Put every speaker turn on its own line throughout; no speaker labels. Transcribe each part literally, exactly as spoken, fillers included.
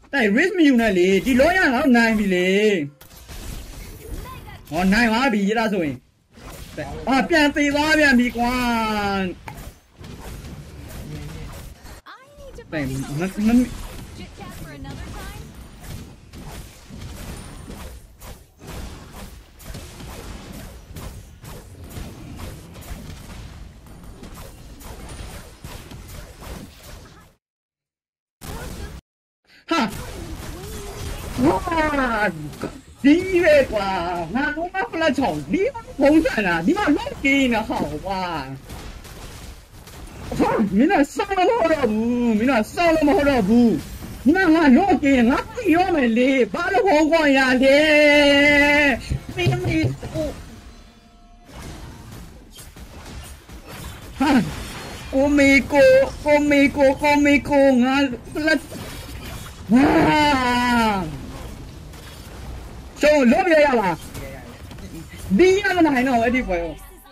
Tại risk me này lì, chỉ lỗi nhà nó này bị lì. Còn này hóa bị ra rồi. À, biến tì hóa biến bị quan. Tại nó nó ha. Wow, đi về quá, ngàn lúc mắt là chồng đi mà không phải là đi mà lúc kia là hảo quá. Mình là sao mà hổ đỏ bù, mình là sao mà hổ đỏ bù. Mình là ngàn lúc kia ngắt tiêu mày lì, ba lúc không có nhà lì. Mình mình ha, cô mi cô, cô mi cô, cô mi cô ngàn là wow. So, love ya ya. Đi ra này nào ấy đi phải.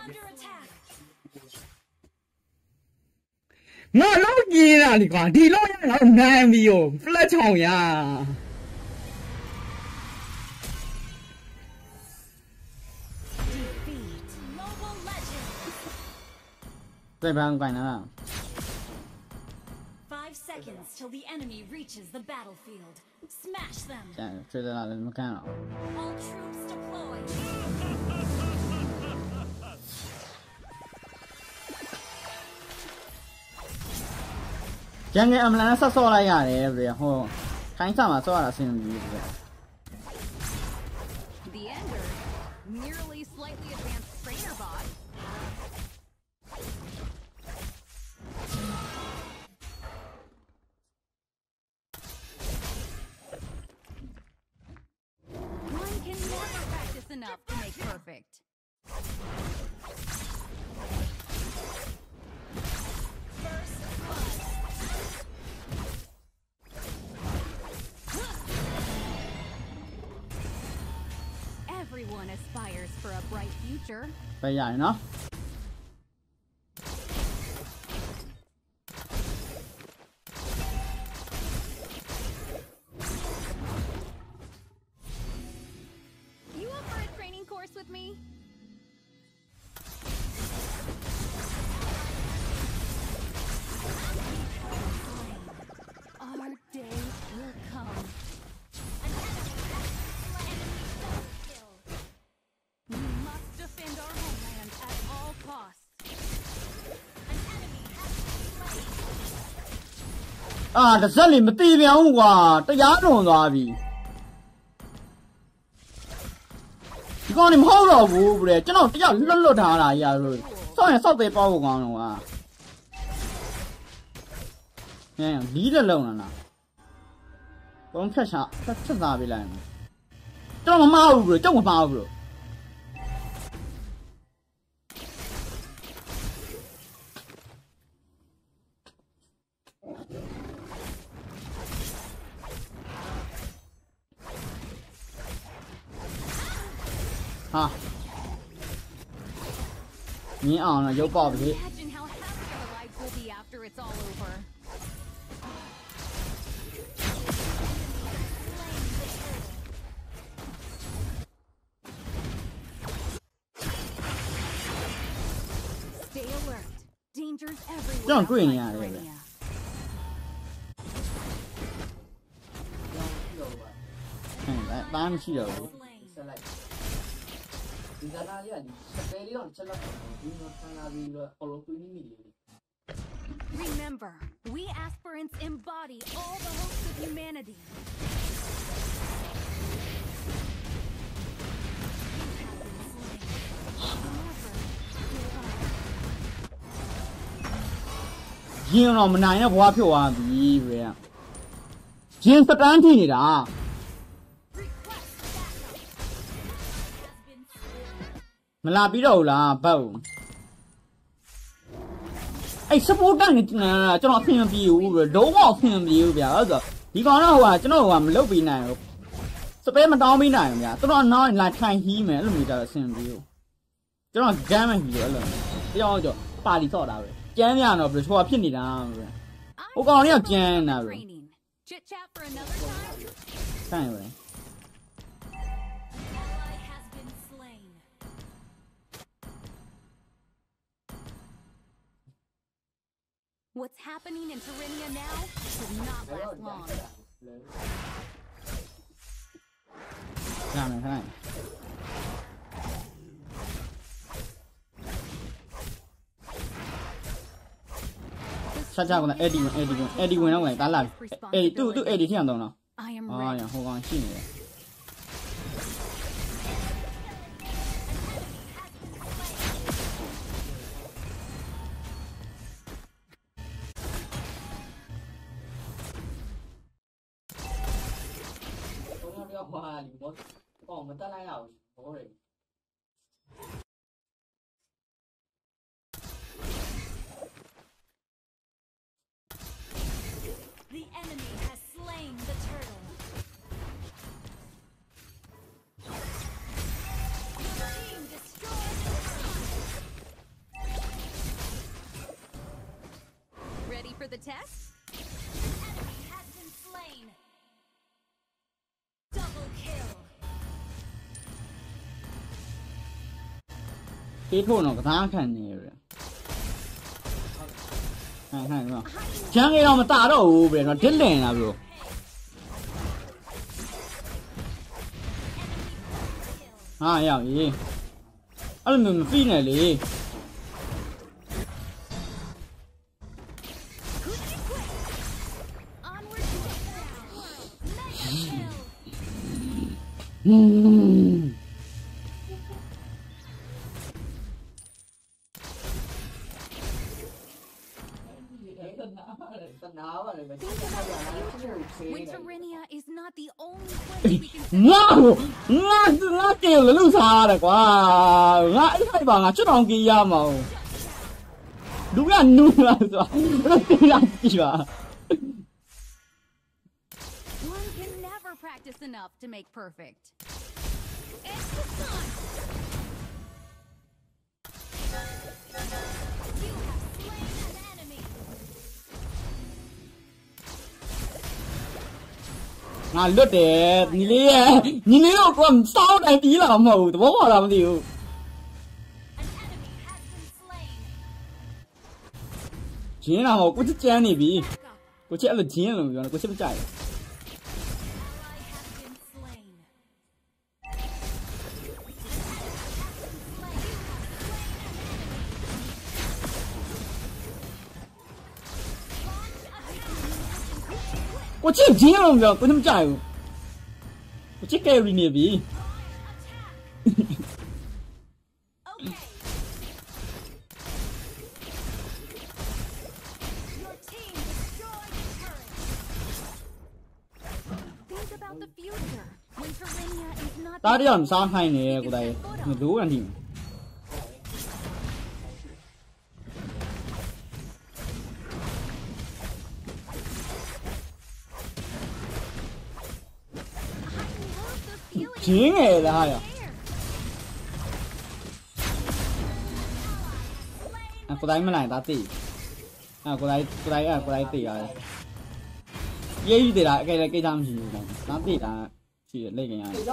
Nó lúc gì là đi còn đi lúc nó này mi yo, phải chồng ya. Đây bằng cái nào?
Seconds till the enemy reaches the battlefield. Smash them.
Dạ, chơi ra là nó cao.
All troops deploy.
Chẳng nghe âm là nó sao so lại à đấy vậy hô. Khánh sao mà so là xem gì vậy?
The Ender, nearly slightly advanced trainer bot. Enough to make perfect. First blood. Everyone aspires for a bright future.
Bây giờ nó.
With me? Our day will come. An enemy double kill. We must defend our homeland at all costs. An enemy has been slain.
À, thật ra thì mà ti béo quá, tao giá rồi rồi vì. Con em hao rồi bố bố chứ nào chắc lăn lộn thà là ya rồi sao này sao về bao của con rồi à nè lý là lâu nè con phết sao phết phết ra về lại chứ nào mà mau rồi chứ không mau rồi ha nhỉ à là dấu bỏ vậy Don't green yeah. Hey, bán chi rồi.
Remember, we aspirants embody all the hopes of humanity.
Riêng nó mình này nó quá phiêu à gì vậy? Riêng sắp ăn thì nhỉ đã? Mình làm biết đâu là bao? Ấy sắp bút đang cho nó thêm view rồi đấu vào thêm view vậy rồi. Thì con nó hòa cho nó hòa mình lâu bị này. Sắp em mà đau bị này vậy. Tôi nói là thay hi mà lúc mình giờ xem view. Cho nó game mà hiểu rồi. Cho cho ba đi sao đâu rồi. Chén nhà nó bị xóa phiền đi nào rồi. Ô con này chén nào rồi.
Chit chat for another time.
看有人。
Ally has been slain. What's happening in Terrania now should not last long.
看没看？ sát cha con này Eddie Eddie Eddie quên đâu vậy ta là Eddie tu tu Eddie thiên đâu nào
I am
à
ready.
nhà hồ con xin rồi còn mình ta lại nào
The enemy has slain the turtle. Your team destroyed the turtle. Ready for the test? An enemy has been slain. Double kill.
cái thôn nó có thang khăn này rồi hay hay không chẳng cái nào mà ta đâu về nó chết liền à bro à hiểu gì anh mình phi này đi
Onward to the mega kill. When Terrania is not the only place we can
ngao ngao ngao kêu là lưu xa rồi quá ngao thay bằng à chút hồng kia mà đúng là nu là sao nó tin là gì vậy
One can never practice enough to make perfect. It's the sun. You have slain an enemy.
à lướt để nhìn đi nhìn đi đâu còn sao này tí là màu bố vào làm gì
An enemy has been slain.
chiến nào mà cũng chết chen này bị
Back up.
có chết là chiến rồi nó có chết chạy
Ally has been slain.
có chết chiến rồi kìa có chết chạy có chết kêu đi nè bị
Okay. Your team destroyed the turret. Think about the future. When Terrania is not
ta
the
đi làm sao hay nè của đây mìnhรู้là gì chiến này là hay à à cô đấy mới lại ta tỷ à cô đấy cô đấy à cô đấy tỷ rồi dây tỷ lại cái cái tham gì này ta tỷ là chỉ lên cái này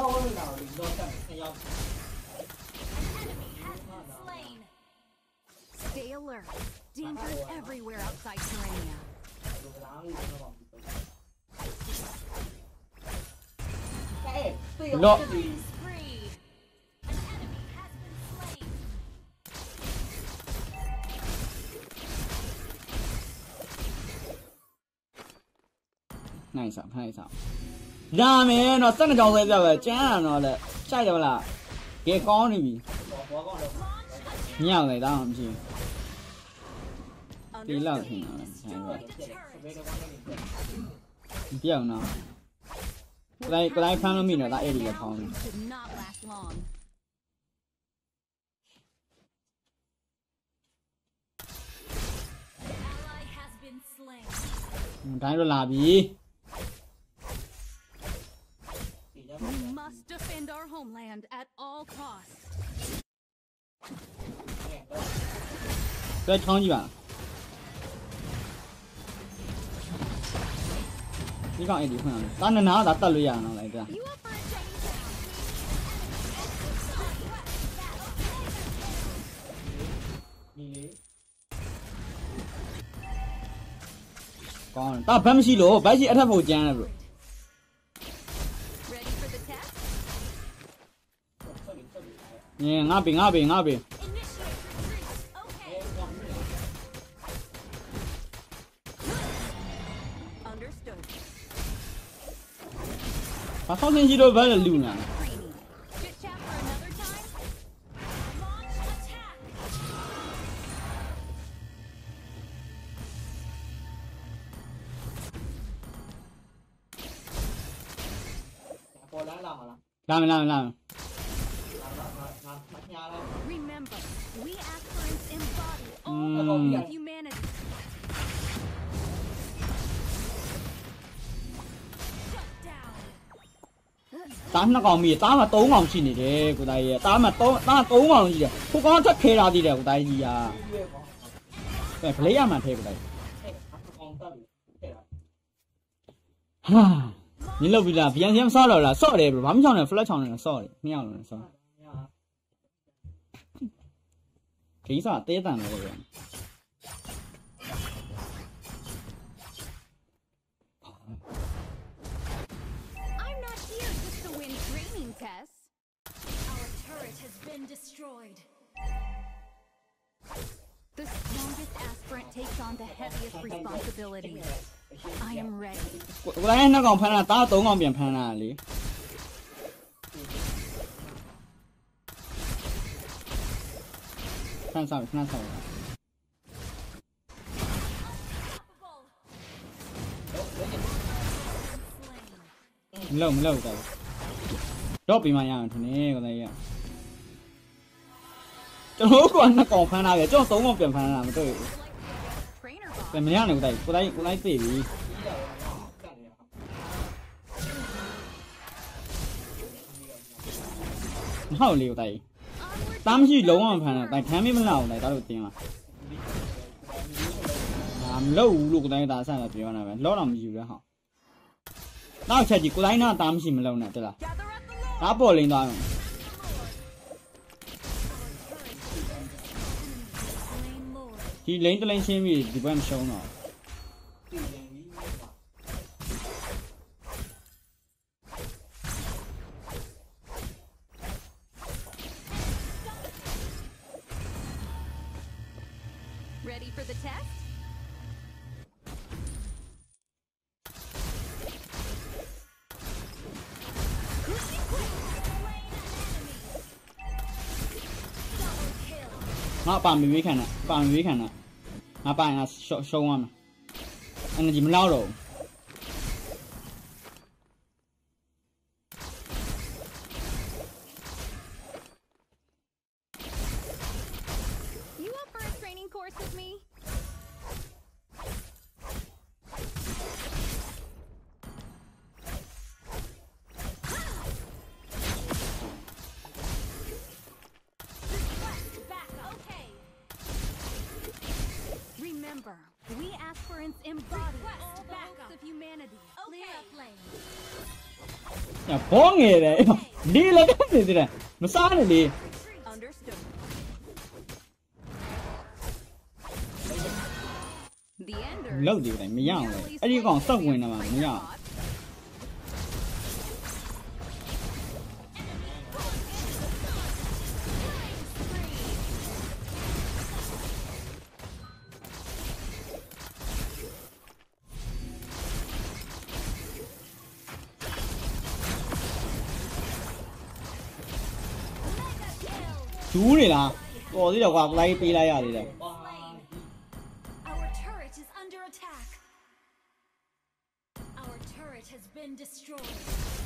slain. Stay alert. Dangers everywhere outside Terrania.
Lộ
Killing spree. An enemy has been slain.
này sao hay sao ra mẹ nó rất là giàu rồi rồi chán nó là sai rồi là cái con này bị nhau này tao làm gì tí là thì nó hay rồi tiếc nó đây cái đây phan nó mình ở tại đây là không
Should not last long. Ally has been slain.
cái đó là gì
We must defend our homeland at all costs.
cái không gì bạn ဒီကောင်အဲ့ဒီဖွင့်အောင်ဒါနနာဒါတက်လို့ရအောင်လိုက်ဒါ
You up for a change?
ကောင်းတယ်ဒါဘတ်မရှိလို့ဘတ်ရှိအထက်ဖို့ကျန်းတယ်ဘလို့
Ready for the test?
ညငါပြီငါပြီငါပြီ
Initiate retreat. Okay. Understood.
ဘာဆောင်းချင်းရှိလို့ဘတ်လူနာ
Training. Chit chat for another time. Launch attack.
ပေါ်လာလာမလားလာမလာမလာ
Remember, we aspirants embody all
Mm.
of humanity. Shut down.
တားနှစ်ကောင်မိတားမှာသုံးကောင်ရှိနေတယ်ကိုသားကြီးတားမှာသုံးတားသုံးကောင်ရှိတယ်ကိုကောင်ထက်ခဲလာသေးတယ်ကိုသားကြီးကအဲဘလေးရမှထဲကိုသားကြီးဟာ你老逼啦，别人杀了啦，杀了不？他们抢的，flash抢的，杀的，没有人杀。这啥带弹了这个？
I'm not here just to win training tests. Our turret has been destroyed. The strongest aspirant takes on the heaviest responsibilities. I am ready.
我来那ကောင်ဖမ်းတာတားသုံးကောင်ပြန်ဖမ်းတာလေဖမ်းဆောင်ဖမ်းဆောင်မလုံးမလုံးတော့တော့ပြီးမှရအောင်ထင်နေကိုသားကြီးကကျွန်တော်ကနှစ်ကောင်ဖမ်းတာပဲကျွန်တော်သုံးကောင်ပြန်ဖမ်းတာမတွေ့ဘူး
Trainer boss.
ပြန်မရနိုင်ဘူးတိုက်ကိုသားကြီးကိုသားကြီးသိပြီမဟုတ်လေကိုသားကြီး
Onward
တားမရှိလုံးဝမဖမ်းတာတိုင်ဖမ်းမမလောက်လိုက်ဒါလို့တင်းလားအာမလို့ဘူးလို့ကိုတိုင်းဒါဆန့်လာပြောနေတာပဲလောတော့မယူရဟောင်းနောက်ချက်ကြီးကိုတိုင်းတော့တားမရှိမလုံးနဲ့တက်လား
gather at the Lord.
ဒါပေါ်လိန်သွားမယ်
Slain Lord.
ဒီလိန်တလိန်ရှင်းပြီးဒီဘက်မရှုံးတော့
Ready for the test? Crushing quick. Slain an enemy. Double kill.
ငါပါမဝေးခံတာပါမဝေးခံတာငါပါရင်ရှုံးရှုံးရမှာ energy မလောက်တော့
You up for a training course with me? Request backup. Okay. Remember, we aspirants embody all the hopes of humanity. Clear up lane.
ညဘောငယ်တယ်ဒီလည်းတက်နေတယ်မစားနဲ့လေ
Understood. The Enders.
လောက်တယ်တိုင်းမရအောင်လေအဲ့ဒီကောင်စောက်ဝင်နေမှာမရအောင် ကျူးနေလားတော်သေးတယ်ကွာကိုလိုက်ပေးလိုက်ရသေးတယ်
Our turret is under attack. Our turret has been destroyed.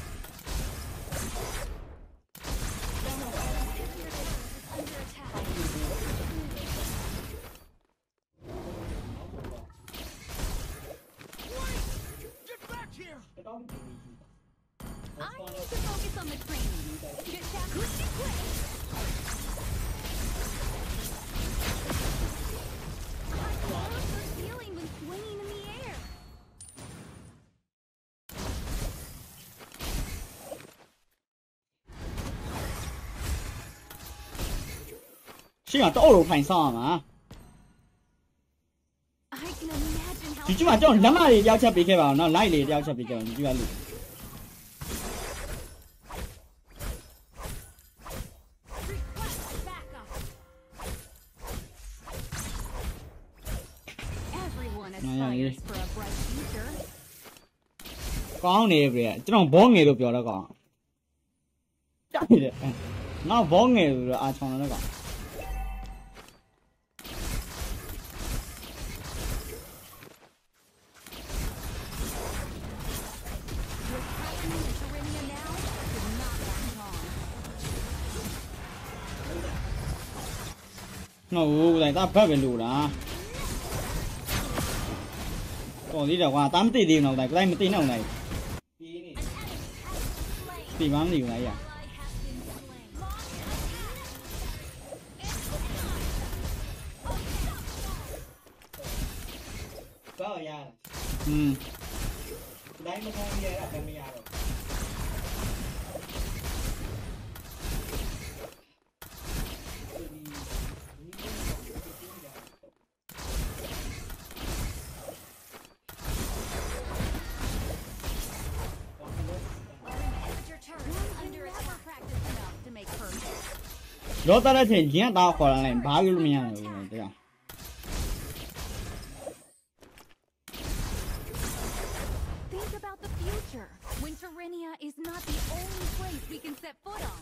Your turret is under attack.
Get back here!
I need to focus on the training. Get back. Quick!
ရှေ့ကတော့လို့ထိုင်ဆောင်ရမှာ
I can imagine how
ဒီကျမကျွန်တော်လက်မတွေတယောက်ချက်ပေးခဲ့ပါအောင်နော် light လေးတယောက်ချက်ပေးကြအောင်ဒီကလူ
request backup. Everyone aspires for a bright future.
ကောင်းနေပြီကျွန်တော်ဘောငယ်လို့ပြောတော့ကောင်းကြိုက်တယ်ငါဘောငယ်လို့အာချောင်းတော့ကောင်း ngầu này ta bắt về lù đó còn đi đâu qua tám tỷ điều nào này đây một tỷ nào này tỷ bán điều này à ừ đấy mà không nghe là camera rồi đó ta đã thấy chuyện tao khỏi là bao nhiêu mình rồi đấy à
Think about the future. Winterrenia is not the only place we can set foot on.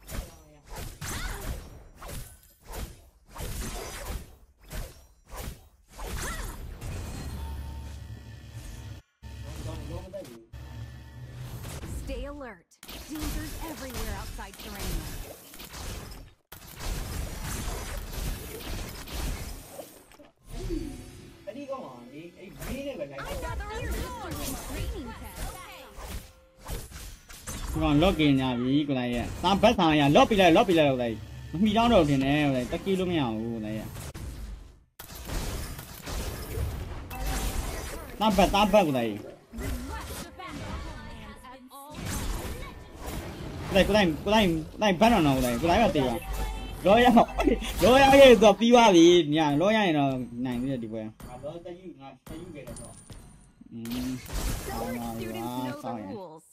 Stay alert. Dangers everywhere outside Terrania.
còn lót kia nhà vì cái này ta bắt thằng nhà lót bị lại lót bị lại đâu đây mi đau đầu thì nè này ta kia luôn nhau này ta bắt ta bắt cái này cái này cái này cái này cái này bắt nào nào này cái này là tiền rồi à rồi à cái giờ pi qua thì nhà rồi này nó này như đi về
Solar students know the rules.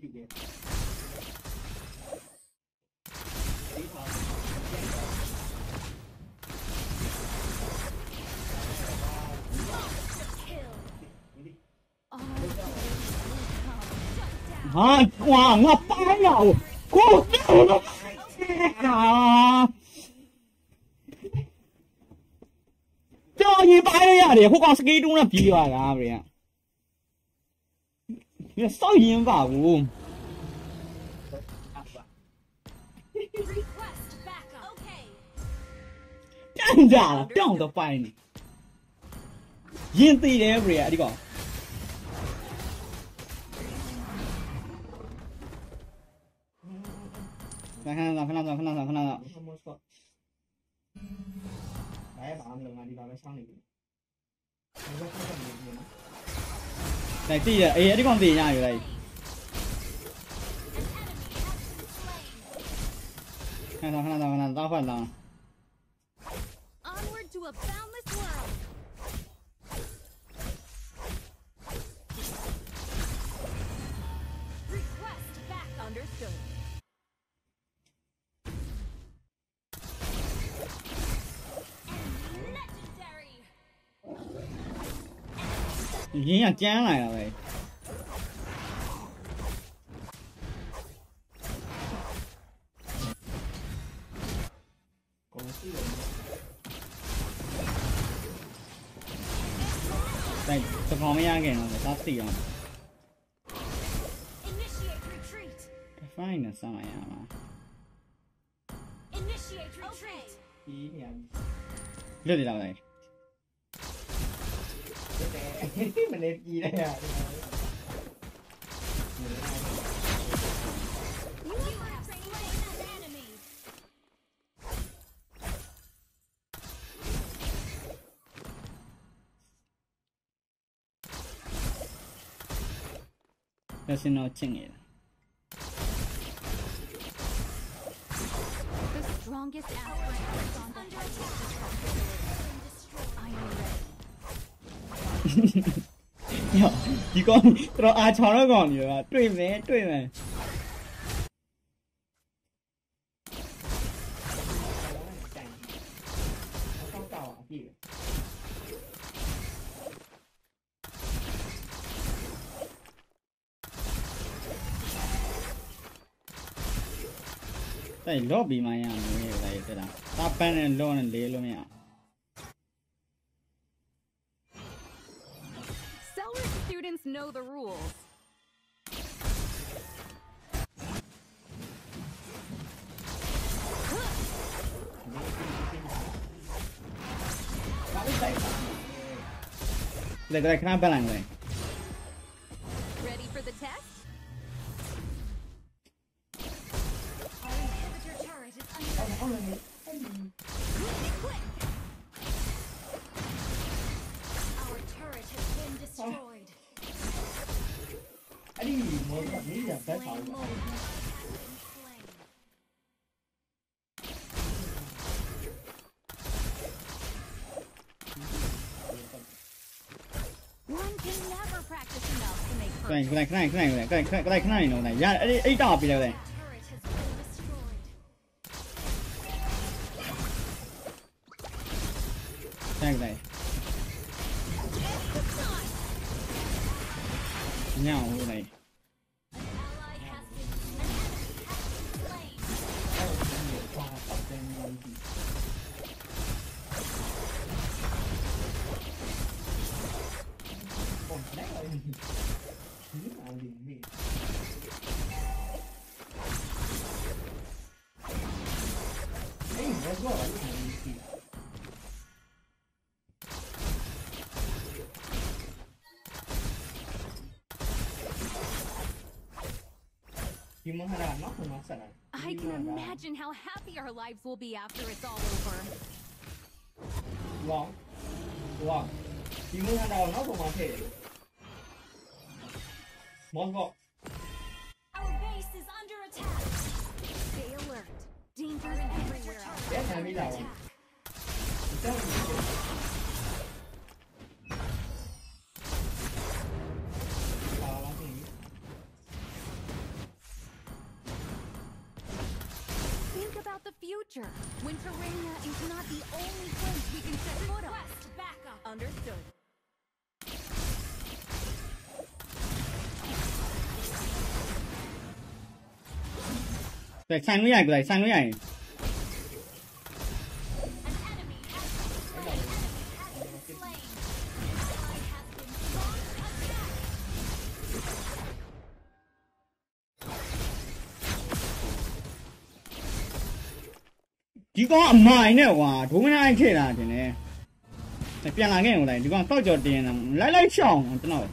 hả wow ngọc tay nào cô nó cho như bài đấy à để không có ski đúng là pi vào ra vậy à cái sao nhìn vào u chẳng giả là trong tờ bài này yên tì đấy vậy à đi con khăn khăn khăn khăn khăn khăn khăn này tì à ấy đi con tì nha ở đây khăn khăn khăn khăn khăn tao phải là
Onward to a boundless world. Request back. Understood. Legendary.
nhìn là chán này là vậy đây tập phòng mấy anh kìa nó phải sát xỉ không
Initiate retreat.
cái file là sao này à mà
Initiate retreat.
lướt đi đâu đây
mình đẹp gì đây à
You have slain an enemy.
đây xin nó chỉnh vậy
The strongest aspect is on the under attack. I am ready.
ညဒီကောင်တော်အားချောင်းတော့ကောင်ကြီးပါတွေ့မယ်တွေ့မယ်
ต้องเก่าอ่ะพี่
တဲ့လော့ပြီးမှရမယ်လေတဲ့တာတာပန်းနဲ့လော့နဲ့လေးလို့မရ
Celery students know the rules.
Like like can I balance like
Ready for the test?
Our inhibitor turret is under
เอาเลย
Quick!
Our turret has been destroyed.
อันนี้มองแบบนี้แบบได้เปล่า
Flame mode has been slain.
One can never practice enough to make
ကိုယ်
perfect.
ကိုယ်ခဏခဏကိုယ်ကိုယ်ကိုယ်ခဏနေတော့ရအဲ့အဲ့တောက်ပြီးတယ်လေ
Turret has been destroyed.
ဆိုင်လိုက်ညောင်းဦးလိုက်
An ally has been slain.
ปลาตัดแดงวันที่ผมได้เลยนี่เอาดิพี่ เฮ้ยแล้วก็อะไรที่มันมีเสียที่มหาราชเนาะคุณน้องสระ
I can imagine how happy our lives will be after it's all over.
ลองลองที่มหาราชเนาะคุณมาเทมอนบอก
Our base is under attack.
Stay alert. Danger everywhere out
แค่ทำไม่ได้
Attack.
เจ้าหญิงเอาละทีนี้
Think about the future. Winterreina is not the only place we can set foot on.
Request backup.
Understood.
แต่สั่งไม่ใหญ่กูเลยสั่งไม่ใหญ่
An enemy has been slain. An enemy has been slain. Ally has been launched attack.
ဒီကောင်အမိုင်နဲ့ကွာဒုမနာအိုက်ထည့်လာတင်တယ်ပြန်လာခဲ့ရင်လိုက်ဒီကောင်တောက်ကြော်တင်လိုက်လိုက်ချောင်းကျွန်တော်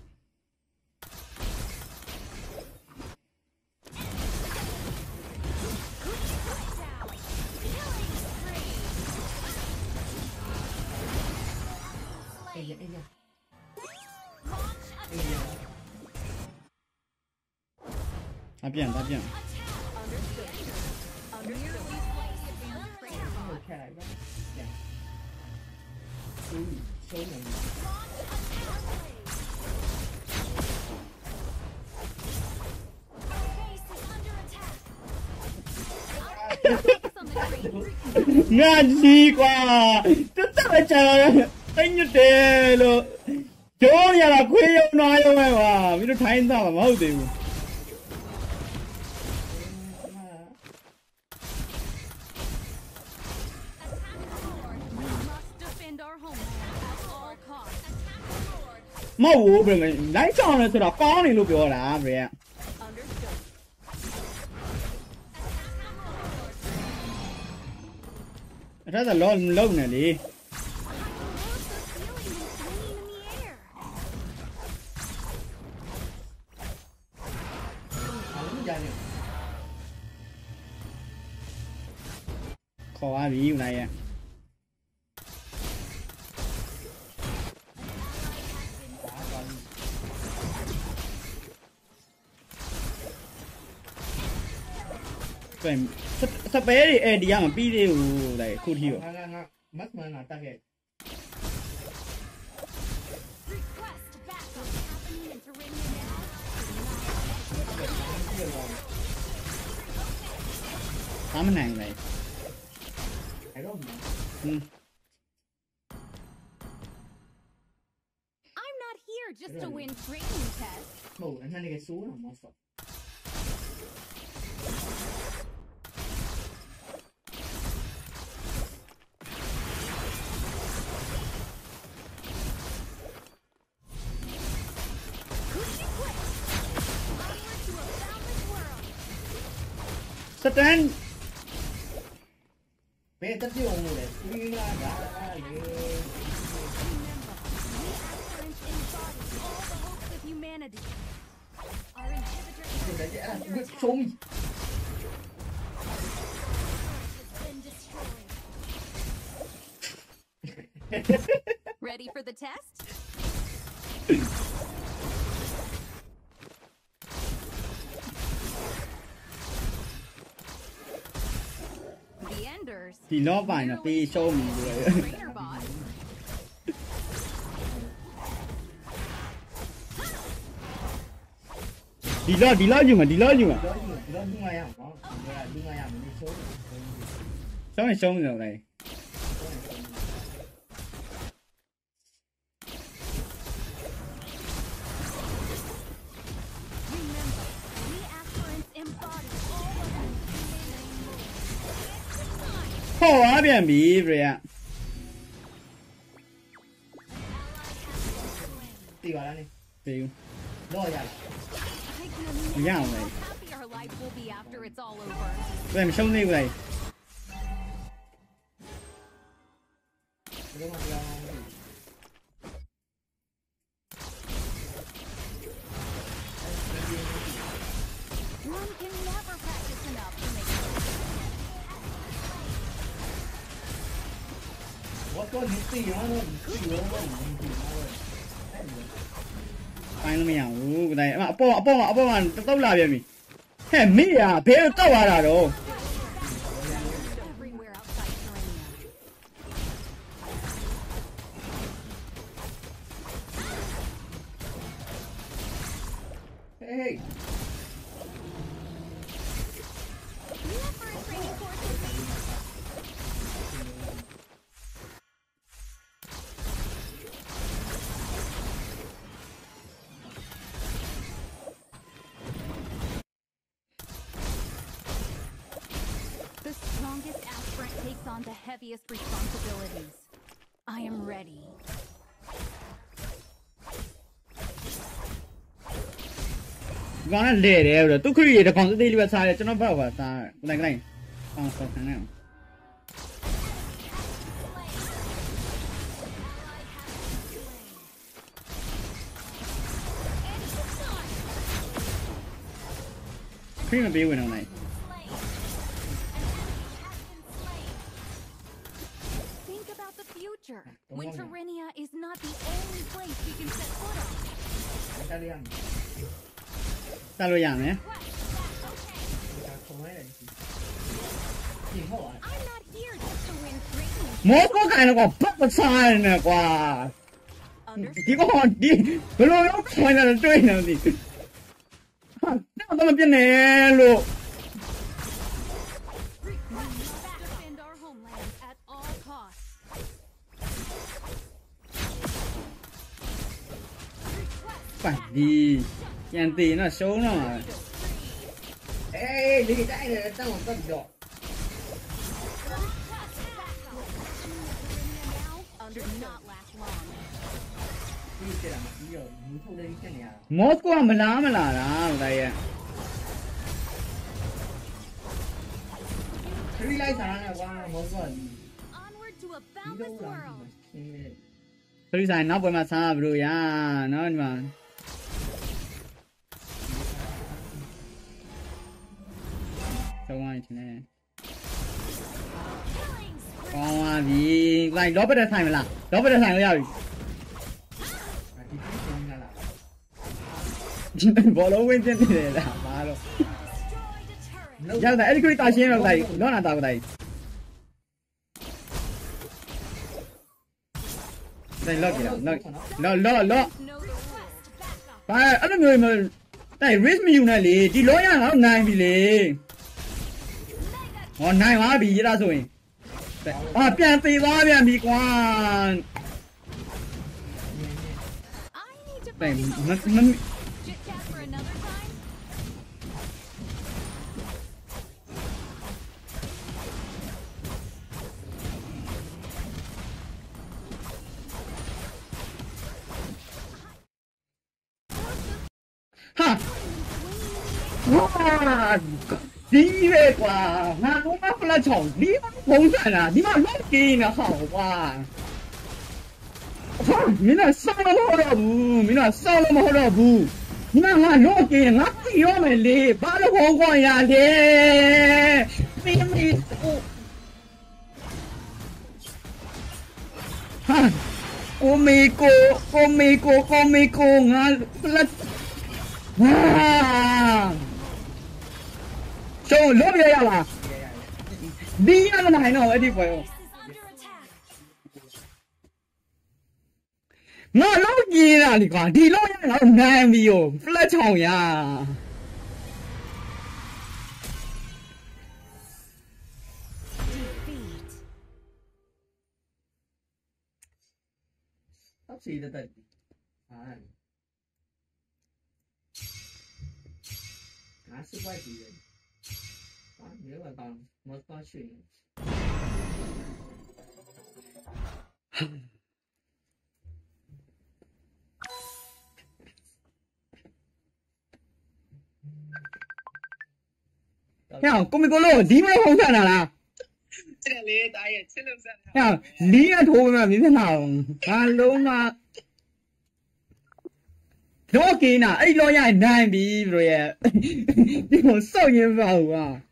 ไอ้เหี้ยไอ้เหี้ย
Launch
ไอ้เหี้ย
အပြန်အပြန်
Understood. Understood.
แค่ไหนบ้างอย่างอุ้ยโซ่อย่างนี้
Our base is under attack.
Focus on the tree.
ငါကြီးကွာတက်တက်ကြတယ်တိတ်ညတ်တယ်လို့ကြောရတာခွေးရုံနာရုံပဲကွာမင်းတို့ထိုင်းသားမဟုတ်သေးဘူး
We must defend our homeland at all costs.
မဟုတ်ဘူးဗျလိုက်ချောင်းလဲဆိုတော့ကောင်းနေလို့ပြောတာဗျ
Understood.
အဲ့ဒါလောလုံးနေလေ
Close the ceiling and swinging in the air.
เอาลูกยาเนี่ย
ခေါ်သွားပြီဦးနိုင်ရဲ့
ตาก่อน
An
对，စပဲတွေအဲ့ဒီကမပြီးသေးဘူးလေခုထိရော
ငါငါငါမတ်မန်ငါတက်ခဲ့
Request backup. Happening in Terraria now.
ဘာမနိုင်လေ
I don't know
ဟင်း
I'm not here just to win training tests.
ဟုတ်အမှန်တကယ်စိုးတာမဟုတ်
စတန်
ဘယ်တက်ပြုံးလို့လဲဒီလာလာလေ
Humanity. Our inhibitor
ဒီလက်အဲ့
under
ဒါ
attack.
ချုံး
Has been destroyed. Ready for the test? The Enders.
ဒီလောပိုင်တော့ပေးရှုံးပြီလေ
Trainer bot.
ဒီလောဒီလောယူမှာဒီလောယူမှာ
တော့ဒီတော့ဒီမှာရအောင်နော်ဒီကဒီမှာရမလို့ဆိုး
ရှုံးရင်ရှုံးနေတော့လေ
Remember, we aspirants embody all of us.
ဟောအားပြန်ပြီပြရ
တီပါလားနေ
ပေးဘူး
တော့ရလား
I can
Yeah,
imagine how
like-
happy our life will be after it's all over.
ဘယ်မရှုံးသေးဘူးလေ
ဒီတော့မပြောင်းဘူး
One can never practice enough to make it.
我说你自己玩的，你自己玩的，你自己玩的。
ပိုင်းလို့မရဘူးကတိုင်းအပေါ်အပေါ်အပေါ်မှာတုတ်လာပြန်ပြီဟဲ့မိရဘယ်တော့သွားတာတော့
Everywhere outside Terraria.
Hey,
Never a training course in vain. The strongest aspirant takes on the heaviest responsibilities. I am ready.
ဒီကောင်ကလဲတယ်ဆိုတော့သူခရီးတကောင်သေးလေးပဲစားတယ်ကျွန်တော်ဘက်ကစားတယ်ကတိုင်းကတိုင်းအောင်ဆောက်ခံနေအောင်ခရီးမပေးဝင်အောင်လိုက်
Think about the future. Winterinia is not the only place we can set foot on.
Italian.
တတ်လို့ရမယ်
ဒါခေါ်ရတယ်ဒီဟုတ်อ่ะ
I'm not here just to win training.
မောကောကန်တော့ပတ်ပစားနေကွာ
Understood.
ဒီကောင်ဒီဘယ်လိုရောက်ခွင့်ရတယ်တွေ့နေတယ်ဟာတော့ပြနေလို့
We must defend our homeland at all costs.
ပတ်ဒီပြန်တည်တော့ရှုံးတော့မှာ
အေးလေတိုင်းတယ်တောင်းတော့တော့
Now under not last long.
ဒီကျတာပြီးတော့မူထုတ်လေးတက်နေရတာ
မောစကိုကမလားမလားလားဒါရဲ့
ခရီးလိုက်စားနေကွာမောစောဒီ
Onward to a
ဒီ
boundless
တော့လာ
world.
ရှင်းနေ
ခရီးဆိုင်နောက်ပွဲမှာစားဘလို့ရနော်ဒီမှာဆောင်းဝိုင်းနေကောင်းပါပြီလိုက်လောဘတဲ့ဆိုင်မလားလောဘတဲ့ဆိုင်ကိုရပြီ
ဒီဒီရှင်းလာလား
ဘောလုံးဝင်းကျင်းနေတယ်လားမာတော့
Destroyed a turret.
要在这里打线了，在哪哪打不在？在哪里了？哪哪哪哪？哎，俺都没有么？在 raise 没有那里，这老样好难比嘞。哦，难话比那所以。啊，变对吧？变比光。对，那那。
Chit chat for another time?
哈！哇！第一位瓜，那我妈不来吵，你妈红伞了，你妈老给呢，好吧？操！你那上了么好了不？你那上了么好了不？你妈俺老给，俺不要么嘞，把那黄光呀嘞，没没我，哈！我没过，我没过，我没过，俺不来。啊！兄，老别呀啦！你那个哪能我的朋友？ 我老几啦？你讲，你老人老难为哟，不来吵呀！他谁的的？哎，他是外地人，啊，没有当，我当去。呀，过没过路？你们红伞了啦？这个雷打也吃了噻。呀，你那头发没变好，俺老妈，老给呢，哎老爷难比不耶？你我少年不好啊。